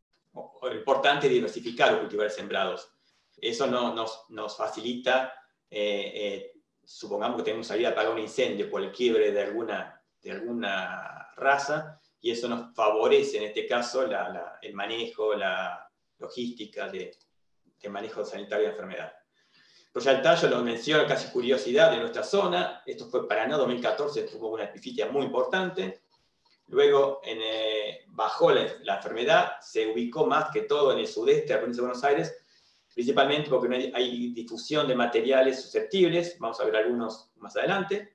Lo importante es diversificar los cultivares sembrados. Eso no, nos, nos facilita, eh, eh, supongamos que tenemos salida para un incendio por el quiebre de alguna, de alguna raza, y eso nos favorece en este caso la, la, el manejo, la logística de, de manejo sanitario de enfermedad. Roya del Tallo lo menciona, casi curiosidad de nuestra zona. Esto fue Paraná dos mil catorce, tuvo una epifitia muy importante. Luego en, eh, bajó la, la enfermedad, se ubicó más que todo en el sudeste de la provincia de Buenos Aires, principalmente porque no hay, hay difusión de materiales susceptibles. Vamos a ver algunos más adelante.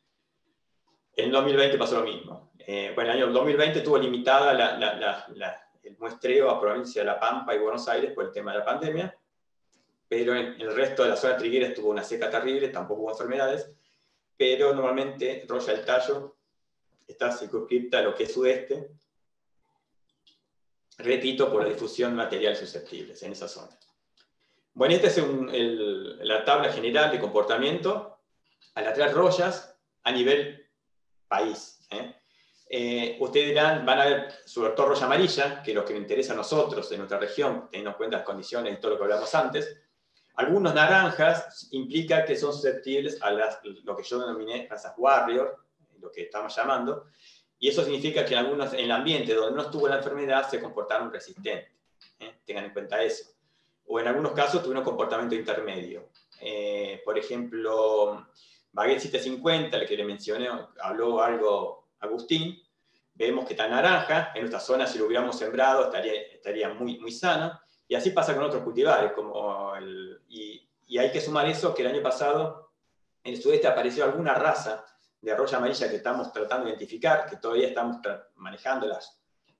En dos mil veinte pasó lo mismo. Eh, bueno, el año dos mil veinte tuvo limitada la, la, la, la, el muestreo a provincia de La Pampa y Buenos Aires por el tema de la pandemia, pero en el resto de la zona triguera tuvo una seca terrible, tampoco hubo enfermedades, pero normalmente Roya del Tallo está circunscripta a lo que es sudeste, repito, por la difusión de materiales susceptibles en esa zona. Bueno, esta es un, el, la tabla general de comportamiento a las tres rollas a nivel país. ¿eh? Eh, ustedes dirán, van a ver sobre todo roya amarilla, que es lo que nos interesa a nosotros en nuestra región, teniendo en cuenta las condiciones y todo lo que hablamos antes. Algunos naranjas implica que son susceptibles a las, lo que yo denominé razas warrior, lo que estamos llamando, y eso significa que en, algunos, en el ambiente donde no estuvo la enfermedad se comportaron resistentes. ¿eh? Tengan en cuenta eso. O en algunos casos tuvieron un comportamiento intermedio. Eh, por ejemplo, Baguette setecientos cincuenta, el que le mencioné, habló algo Agustín, vemos que está naranja, en nuestra zona si lo hubiéramos sembrado estaría, estaría muy, muy sano. Y así pasa con otros cultivares, como el, y, y hay que sumar eso, que el año pasado en el sudeste apareció alguna raza de roya amarilla que estamos tratando de identificar, que todavía estamos manejando las,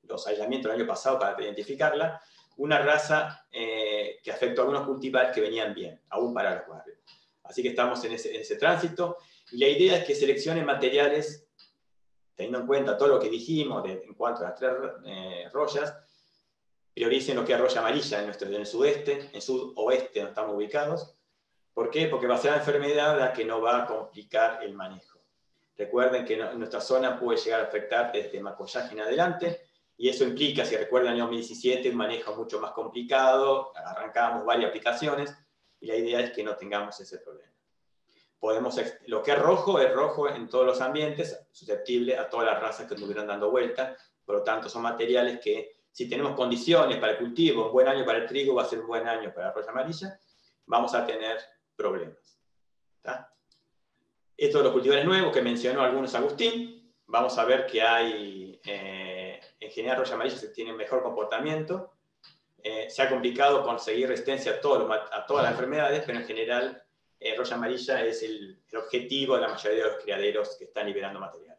los aislamientos del año pasado para identificarla, una raza eh, que afectó a algunos cultivares que venían bien, aún para los barrios. Así que estamos en ese, en ese tránsito, y la idea es que seleccionen materiales, teniendo en cuenta todo lo que dijimos de, en cuanto a las tres eh, rollas, prioricen lo que es roya amarilla en, nuestro, en el sudeste, en sudoeste donde estamos ubicados. ¿Por qué? Porque va a ser la enfermedad la que no va a complicar el manejo. Recuerden que no, en nuestra zona puede llegar a afectar desde Macollaje en adelante, y eso implica, si recuerdan, el año dos mil diecisiete, un manejo mucho más complicado, arrancábamos varias aplicaciones, y la idea es que no tengamos ese problema. Podemos, lo que es rojo, es rojo en todos los ambientes, susceptible a todas las razas que estuvieron dando vuelta, por lo tanto son materiales que, si tenemos condiciones para el cultivo, un buen año para el trigo va a ser un buen año para la roya amarilla, vamos a tener problemas. ¿Está? Estos son los cultivares nuevos que mencionó algunos Agustín. Vamos a ver que hay, eh, en general, roya amarilla se tiene mejor comportamiento. Eh, se ha complicado conseguir resistencia a, todo, a todas las enfermedades, pero en general, eh, roya amarilla es el, el objetivo de la mayoría de los criaderos que están liberando materiales.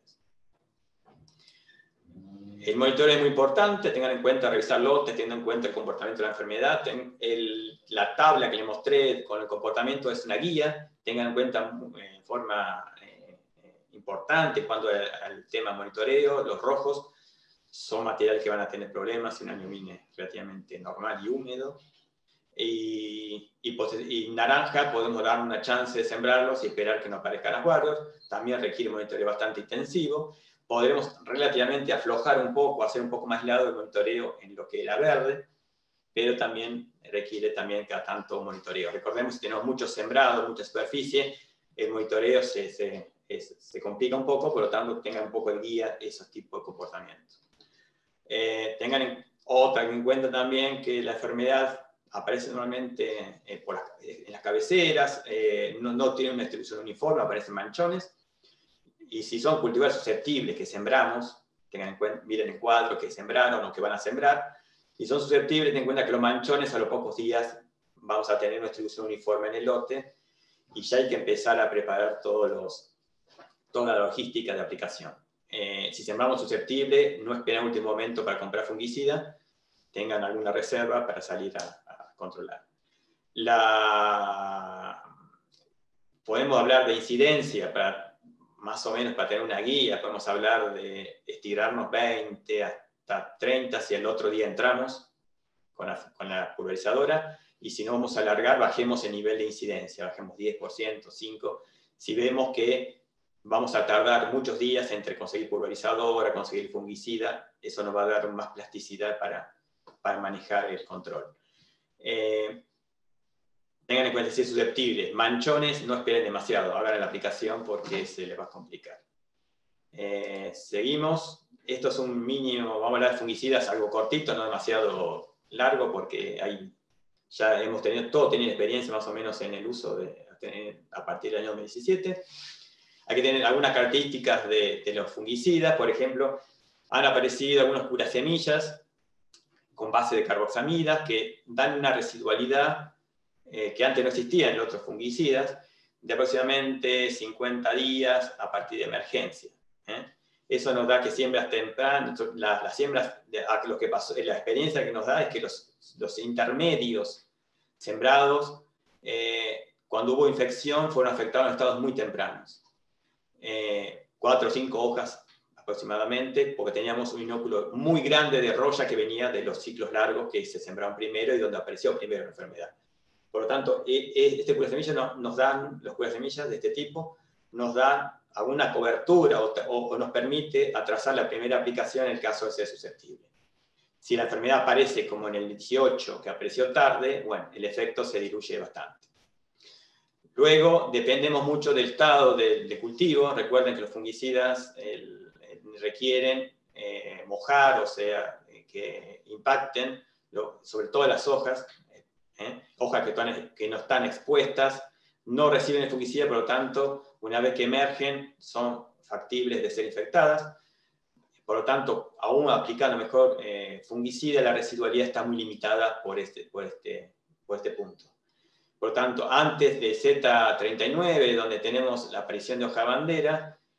El monitoreo es muy importante, tengan en cuenta revisar lotes, teniendo en cuenta el comportamiento de la enfermedad. Ten, el, la tabla que les mostré con el comportamiento es una guía, tengan en cuenta en forma eh, importante cuando el, el tema monitoreo. Los rojos son materiales que van a tener problemas si un año viene relativamente normal y húmedo. Y, y, y naranja podemos dar una chance de sembrarlos y esperar que no aparezcan aguaros. También requiere un monitoreo bastante intensivo. Podremos relativamente aflojar un poco, hacer un poco más lado el monitoreo en lo que era verde, pero también requiere también cada tanto monitoreo. Recordemos que tenemos mucho sembrado, mucha superficie, el monitoreo se, se, es, se complica un poco, por lo tanto tengan un poco de guía esos tipos de comportamientos. Eh, tengan en, otra en cuenta también que la enfermedad aparece normalmente eh, por las, en las cabeceras, eh, no, no tiene una distribución uniforme, aparecen manchones. Y si son cultivares susceptibles que sembramos, tengan en cuenta, miren el cuadro que sembraron o que van a sembrar. Si son susceptibles, ten en cuenta que los manchones a los pocos días vamos a tener una distribución uniforme en el lote, y ya hay que empezar a preparar todos los, toda la logística de aplicación. Eh, si sembramos susceptible, no esperen el último momento para comprar fungicida, tengan alguna reserva para salir a, a controlar. La... Podemos hablar de incidencia para más o menos para tener una guía, podemos hablar de estirarnos veinte hasta treinta si el otro día entramos con la, con la pulverizadora, y si no vamos a alargar, bajemos el nivel de incidencia, bajemos diez por ciento, cinco por ciento, si vemos que vamos a tardar muchos días entre conseguir pulverizadora, conseguir fungicida, eso nos va a dar más plasticidad para, para manejar el control. Eh, Tengan en cuenta si es susceptible. Manchones, no esperen demasiado, hagan la aplicación porque se les va a complicar. Eh, seguimos. Esto es un mínimo, vamos a hablar de fungicidas, algo cortito, no demasiado largo, porque hay, ya hemos tenido, todos tienen experiencia más o menos en el uso de, a partir del año dos mil diecisiete. Hay que tener algunas características de, de los fungicidas. Por ejemplo, han aparecido algunos curasemillas con base de carboxamidas que dan una residualidad Eh, que antes no existía en otros fungicidas, de aproximadamente cincuenta días a partir de emergencia. ¿eh? Eso nos da que siembras tempranas, las, las siembras, de, lo que pasó, la experiencia que nos da es que los, los intermedios sembrados, eh, cuando hubo infección, fueron afectados en estados muy tempranos. Eh, cuatro o cinco hojas aproximadamente, porque teníamos un inóculo muy grande de roya que venía de los ciclos largos que se sembraron primero y donde apareció primero la enfermedad. Por lo tanto, este curasemilla no, nos dan, los curasemillas de este tipo, nos dan alguna cobertura o, o, o nos permite atrasar la primera aplicación en el caso de ser susceptible. Si la enfermedad aparece como en el dieciocho, que apareció tarde, bueno, el efecto se diluye bastante. Luego, dependemos mucho del estado de, de cultivo. Recuerden que los fungicidas el, el, requieren eh, mojar, o sea, que impacten, lo, sobre todo las hojas, ¿Eh? hojas que, están, que no están expuestas, no reciben el fungicida, por lo tanto, una vez que emergen, son factibles de ser infectadas. Por lo tanto, aún aplicando mejor eh, fungicida, la residualidad está muy limitada por este, por, este, por este punto. Por lo tanto, antes de Z treinta y nueve, donde tenemos la aparición de hoja bandera,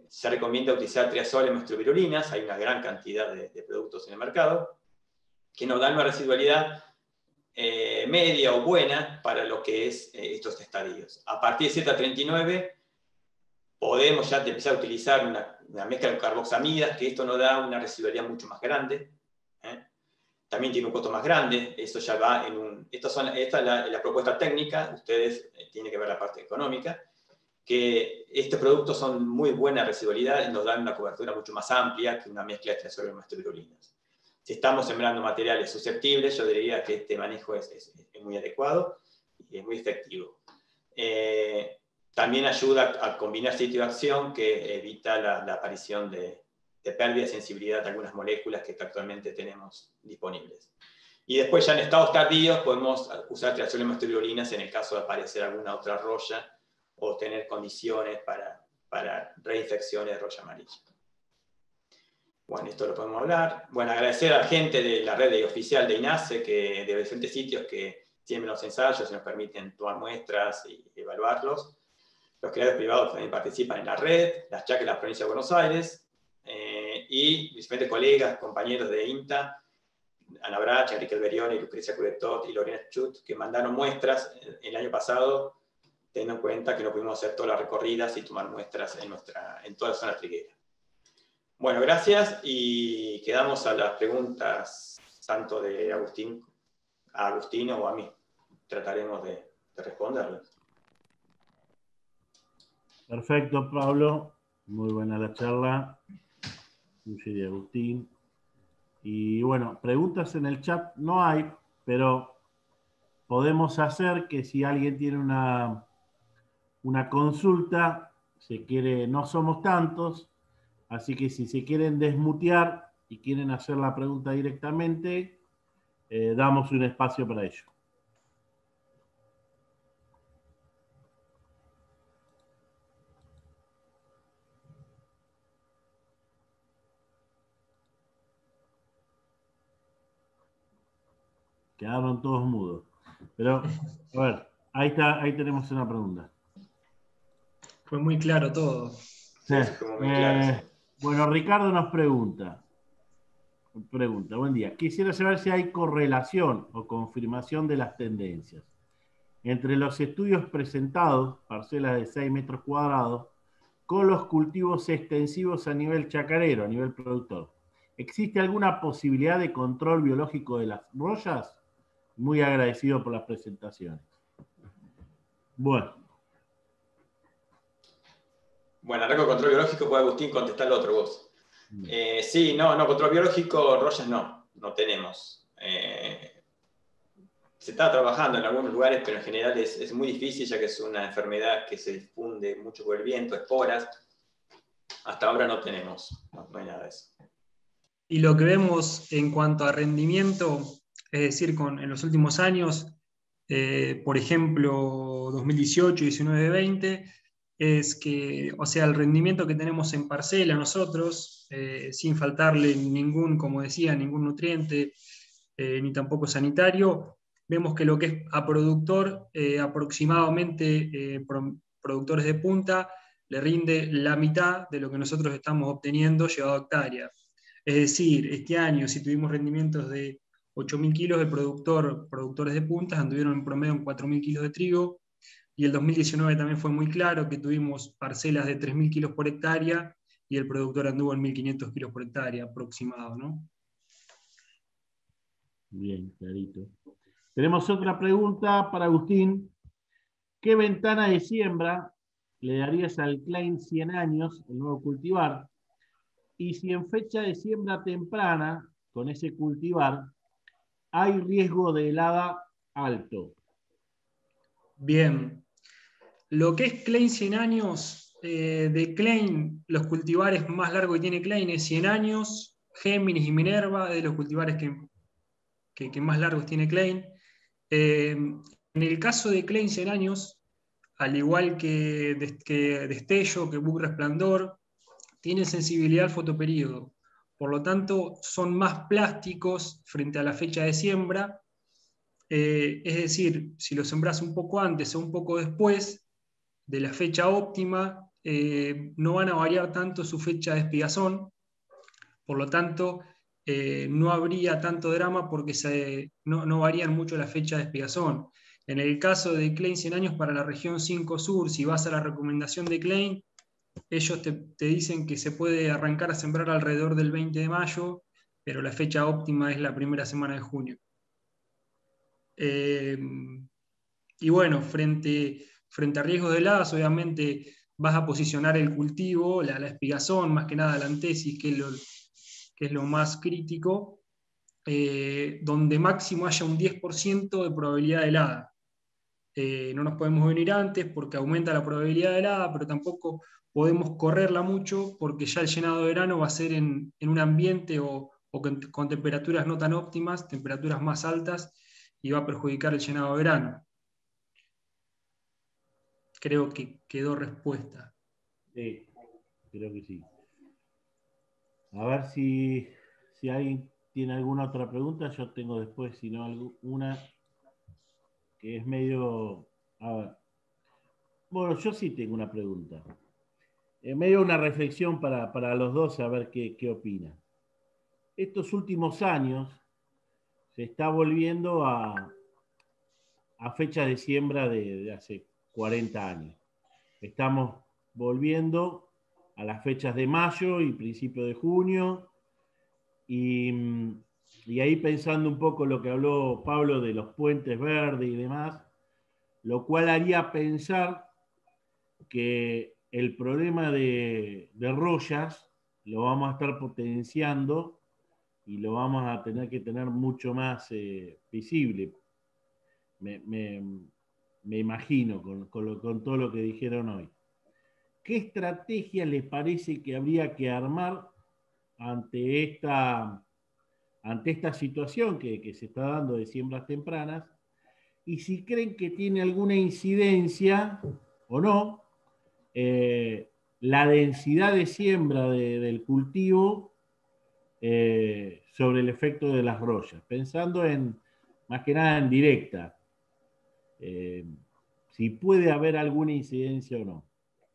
se recomienda utilizar triazol en mestroviriolinas, hay una gran cantidad de, de productos en el mercado, que nos dan una residualidad eh, media o buena para lo que es eh, estos estadios. A partir de Z treinta y nueve podemos ya empezar a utilizar una, una mezcla de carboxamidas, que esto nos da una residualidad mucho más grande. ¿eh? También tiene un costo más grande, eso ya va en un... Estas son, esta es la, la propuesta técnica, ustedes eh, tienen que ver la parte económica, que estos productos son muy buena residualidad y nos dan una cobertura mucho más amplia que una mezcla de triazol y mestroviriolinas. Si estamos sembrando materiales susceptibles, yo diría que este manejo es, es, es muy adecuado y es muy efectivo. Eh, también ayuda a combinar sitio de acción que evita la, la aparición de, de pérdida de sensibilidad de algunas moléculas que actualmente tenemos disponibles. Y después ya en estados tardíos podemos usar triazol y mestroviriolinas en el caso de aparecer alguna otra roya o tener condiciones para, para reinfecciones de roya amarilla. Bueno, esto lo podemos hablar. Bueno, agradecer a la gente de la red oficial de INASE, que, de diferentes sitios que tienen los ensayos y nos permiten tomar muestras y evaluarlos. Los creadores privados también participan en la red, las chacras de la provincia de Buenos Aires, eh, y diferentes colegas, compañeros de INTA, Ana Brach, Enrique Alberione, Lucrecia Curetot y Lorena Chut, que mandaron muestras el año pasado, teniendo en cuenta que no pudimos hacer todas las recorridas y tomar muestras en, nuestra, en toda la zona triguera. Bueno, gracias y quedamos a las preguntas tanto de Agustín, a Agustín o a mí. Trataremos de, de responderlas. Perfecto, Pablo. Muy buena la charla. Tuya y Agustín. Y bueno, preguntas en el chat no hay, pero podemos hacer que si alguien tiene una, una consulta, se quiere, no somos tantos, así que si se quieren desmutear y quieren hacer la pregunta directamente, eh, damos un espacio para ello. Quedaron todos mudos. Pero, a ver, ahí está, ahí tenemos una pregunta. Fue muy claro todo. Sí, Eh, fue muy claro, eh, sí. Bueno, Ricardo nos pregunta. Pregunta, buen día. Quisiera saber si hay correlación o confirmación de las tendencias entre los estudios presentados, parcelas de seis metros cuadrados, con los cultivos extensivos a nivel chacarero, a nivel productor. ¿Existe alguna posibilidad de control biológico de las rollas? Muy agradecido por las presentaciones. Bueno. Bueno, arranco con control biológico, puede Agustín contestar lo otro vos. Eh, sí, no, no, control biológico, rollas no, no tenemos. Eh, se está trabajando en algunos lugares, pero en general es, es muy difícil, ya que es una enfermedad que se difunde mucho por el viento, esporas. Hasta ahora no tenemos, no, no hay nada de eso. Y lo que vemos en cuanto a rendimiento, es decir, con, en los últimos años, eh, por ejemplo, dos mil dieciocho, diecinueve, veinte, es que, o sea, el rendimiento que tenemos en parcela nosotros, eh, sin faltarle ningún, como decía, ningún nutriente, eh, ni tampoco sanitario, vemos que lo que es a productor, eh, aproximadamente eh, pro, productores de punta, le rinde la mitad de lo que nosotros estamos obteniendo llevado a hectárea. Es decir, este año, si tuvimos rendimientos de ocho mil kilos, el productor, productores de puntas anduvieron en promedio en cuatro mil kilos de trigo, y el dos mil diecinueve también fue muy claro que tuvimos parcelas de tres mil kilos por hectárea y el productor anduvo en mil quinientos kilos por hectárea aproximado, ¿no? Bien, clarito. Tenemos otra pregunta para Agustín. ¿Qué ventana de siembra le darías al Klein cien años, el nuevo cultivar? Y si en fecha de siembra temprana, con ese cultivar, hay riesgo de helada alto. Bien. Lo que es Klein cien años, eh, de Klein, los cultivares más largos que tiene Klein es cien años, Géminis y Minerva, de los cultivares que, que, que más largos tiene Klein. Eh, en el caso de Klein cien años, al igual que, de, que Destello, que Buck Resplandor, tienen sensibilidad al fotoperíodo. Por lo tanto, son más plásticos frente a la fecha de siembra. Eh, es decir, si lo sembras un poco antes o un poco después de la fecha óptima, eh, no van a variar tanto su fecha de espigazón, por lo tanto, eh, no habría tanto drama porque se, no, no varían mucho la fecha de espigazón. En el caso de Klein cien años para la región cinco Sur, si vas a la recomendación de Klein, ellos te, te dicen que se puede arrancar a sembrar alrededor del veinte de mayo, pero la fecha óptima es la primera semana de junio. Eh, y bueno, frente, frente a riesgos de heladas, obviamente vas a posicionar el cultivo, la, la espigazón, más que nada la antesis, que es lo, que es lo más crítico, eh, donde máximo haya un diez por ciento de probabilidad de helada. Eh, no nos podemos venir antes porque aumenta la probabilidad de helada, pero tampoco podemos correrla mucho porque ya el llenado de verano va a ser en, en un ambiente o, o con, con temperaturas no tan óptimas, temperaturas más altas, y va a perjudicar el llenado de verano. Creo que quedó respuesta. Sí, creo que sí. A ver si, si alguien tiene alguna otra pregunta. Yo tengo después, si no, alguna que es medio... A ver. Bueno, yo sí tengo una pregunta. Eh, medio una reflexión para, para los dos, a ver qué, qué opinan. Estos últimos años se está volviendo a, a fecha de siembra de, de hace cuarenta años. Estamos volviendo a las fechas de mayo y principio de junio, y, y ahí pensando un poco lo que habló Pablo de los puentes verdes y demás, lo cual haría pensar que el problema de, de rollas lo vamos a estar potenciando y lo vamos a tener que tener mucho más eh, visible. Me, me, me imagino con, con, lo, con todo lo que dijeron hoy. ¿Qué estrategia les parece que habría que armar ante esta, ante esta situación que, que se está dando de siembras tempranas? Y si creen que tiene alguna incidencia o no, eh, la densidad de siembra de, del cultivo eh, sobre el efecto de las rollas, pensando en, más que nada en directa, eh, si puede haber alguna incidencia o no.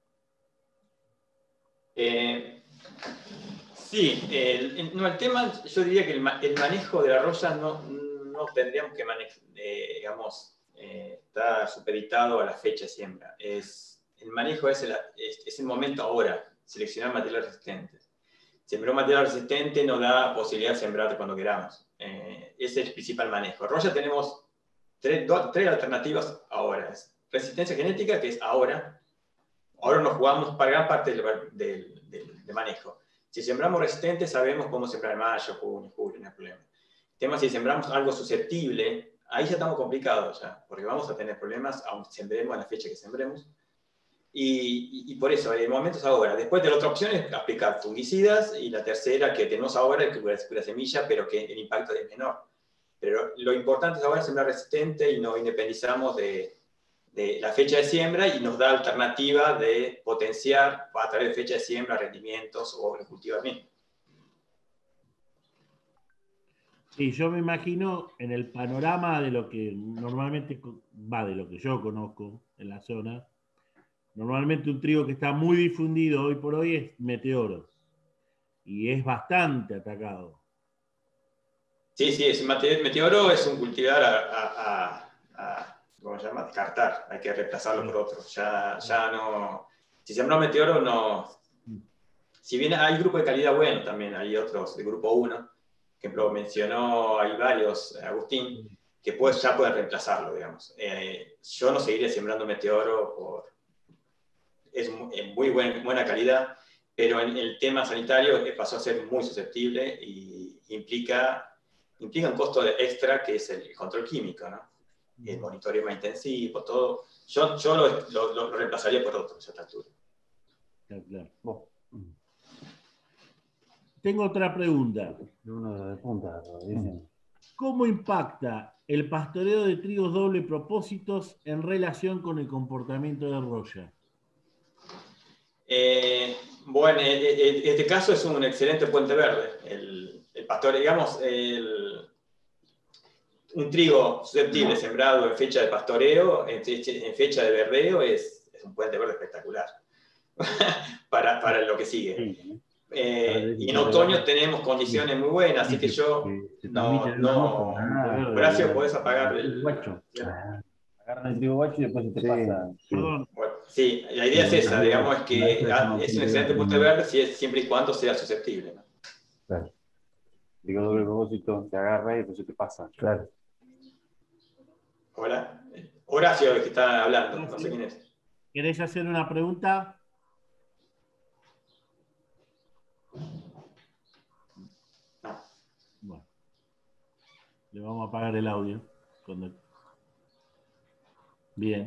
Eh, sí, el, no, el tema, yo diría que el, el manejo de la roya no, no tendríamos que manejar, eh, digamos, eh, está supeditado a la fecha de siembra. Es, el manejo es el, es, es el momento ahora, seleccionar materiales resistentes. Sembrar material resistente nos da posibilidad de sembrar cuando queramos. Eh, ese es el principal manejo. Roya tenemos tres, dos, tres alternativas ahora. Es resistencia genética, que es ahora. Ahora nos jugamos para gran parte del, del, del, del manejo. Si sembramos resistente, sabemos cómo sembrar en mayo, junio, julio, no hay problema. El tema es si sembramos algo susceptible, ahí ya estamos complicados, ya, porque vamos a tener problemas, aunque sembremos a la fecha que sembremos. Y, y, y por eso, el momento es ahora. Después de la otra opción es aplicar fungicidas, y la tercera que tenemos ahora es que la semilla, pero que el impacto es menor. Pero lo importante es ahora sembrar resistente y nos independizamos de, de la fecha de siembra y nos da alternativa de potenciar a través de fecha de siembra rendimientos o el cultivo mismo. Sí, yo me imagino en el panorama de lo que normalmente va, de lo que yo conozco en la zona, normalmente un trigo que está muy difundido hoy por hoy es Meteoro y es bastante atacado. Sí, sí, es Meteoro es un cultivar a, a, a, a ¿cómo se llama? Descartar, hay que reemplazarlo sí. por otro. Ya, ya no. Si sembró Meteoro, no. Si bien hay grupos de calidad bueno también, hay otros de grupo uno, que ejemplo mencionó, hay varios, Agustín, que pues ya pueden reemplazarlo, digamos. Eh, yo no seguiría sembrando Meteoro, por, es en muy buen, buena calidad, pero en el tema sanitario pasó a ser muy susceptible y implica, implica un costo extra que es el control químico, ¿no? El monitoreo más intensivo, todo. Yo, yo lo, lo, lo reemplazaría por otro a esta altura. Claro. Oh. Tengo otra pregunta. ¿Cómo impacta el pastoreo de trigos doble propósitos en relación con el comportamiento de roya? Eh, bueno, en este caso es un excelente puente verde. El, el pastoreo, digamos, el, un trigo susceptible sembrado en fecha de pastoreo, en fecha, en fecha de verdeo, es, es un puente verde espectacular. para, para lo que sigue. Sí. Eh, y en otoño tenemos condiciones muy buenas, así que yo no, no, Horacio, podés apagar el... Agarran el trigo guacho y después se te pasa. Perdón. Bueno, sí, la idea es esa, digamos, es que es un excelente punto de verde si es, siempre y cuando sea susceptible, ¿no? Claro. Digo, doble propósito, te agarra y después se te pasa. Claro. Hola. Horacio, que está hablando, no sé quién es. ¿Querés hacer una pregunta? No. Bueno. Le vamos a apagar el audio. Cuando... Bien.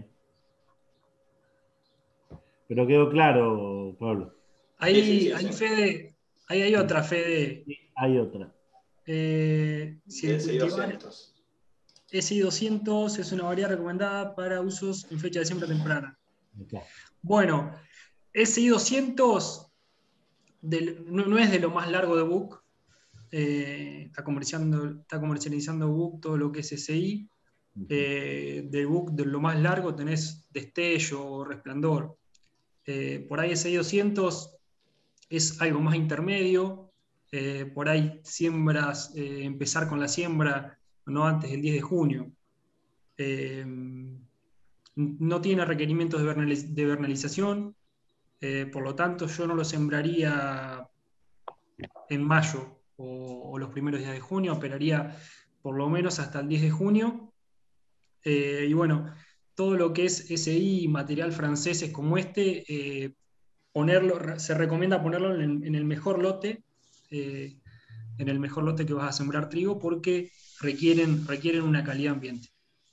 Pero quedó claro, Pablo. Ahí, Sí, sí, sí, ahí sí. Fede, ahí hay otra, Fede. Sí, hay otra. Eh, si el D S I cultivar doscientos. S I doscientos es una variedad recomendada para usos en fecha de siembra temprana. Acá. Bueno, S I doscientos del, no, no es de lo más largo de B U C. Eh, está, comercializando, está comercializando B U C todo lo que es S I. Eh, del B U C de lo más largo tenés Destello, Resplandor. Eh, por ahí S I doscientos es algo más intermedio. Eh, por ahí siembras, eh, empezar con la siembra no antes del diez de junio. Eh, no tiene requerimientos de, vernaliz de vernalización, eh, por lo tanto yo no lo sembraría en mayo o, o los primeros días de junio, esperaría por lo menos hasta el diez de junio. Eh, y bueno, todo lo que es S I y material franceses como este, eh, ponerlo, se recomienda ponerlo en, en el mejor lote, eh, en el mejor lote que vas a sembrar trigo, porque requieren, requieren una calidad ambiente.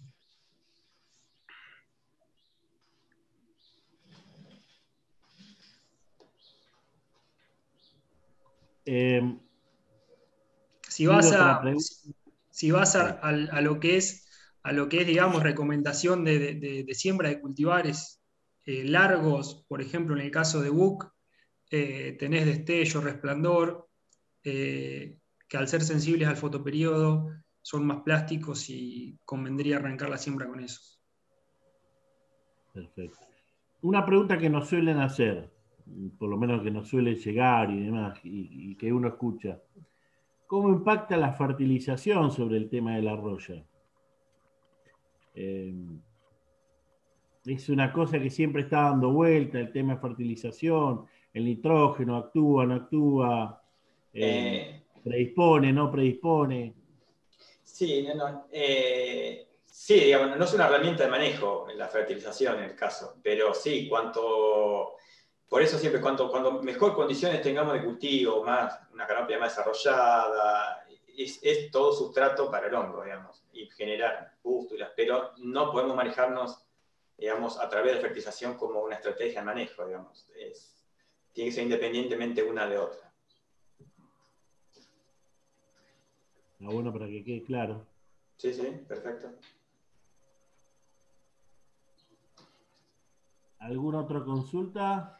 Eh, Si vas otra a, pregunta. si vas a, a, a lo que es, a lo que es, digamos, recomendación de, de, de siembra de cultivares eh, largos, por ejemplo, en el caso de B U C, eh, tenés Destello, Resplandor, eh, que al ser sensibles al fotoperiodo son más plásticos y convendría arrancar la siembra con esos. Perfecto. Una pregunta que nos suelen hacer, por lo menos que nos suele llegar y demás, y, y que uno escucha. ¿Cómo impacta la fertilización sobre el tema de la roya? Eh, es una cosa que siempre está dando vuelta, el tema de fertilización, el nitrógeno, actúa, no actúa, eh, Eh, predispone, no predispone. sí, no, no, eh, sí, digamos, no es una herramienta de manejo la fertilización en el caso, pero sí, cuanto, por eso siempre, cuanto, cuando mejor condiciones tengamos de cultivo, más, una canopia más desarrollada, es, es todo sustrato para el hongo, digamos, y generar pústulas, pero no podemos manejarnos, digamos, a través de fertilización como una estrategia de manejo, digamos, es, tiene que ser independientemente una de otra. Está bueno para que quede claro. Sí, sí, perfecto. ¿Alguna otra consulta?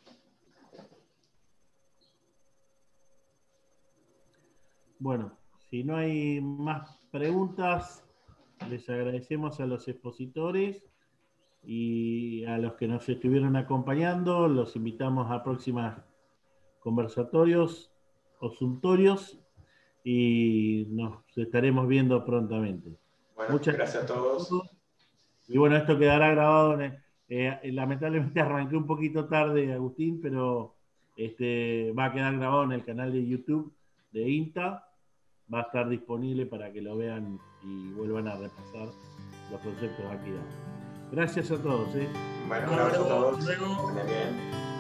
Bueno, si no hay más preguntas, les agradecemos a los expositores y a los que nos estuvieron acompañando. Los invitamos a próximos conversatorios o suntorios y nos estaremos viendo prontamente. Bueno, Muchas gracias a todos. Y bueno, esto quedará grabado. En, eh, lamentablemente arranqué un poquito tarde, Agustín, pero este, va a quedar grabado en el canal de YouTube de INTA. Va a estar disponible para que lo vean y vuelvan a repasar los conceptos aquí dados. Gracias a todos. ¿eh? Bueno, un abrazo a todos. Luego. Que estén bien.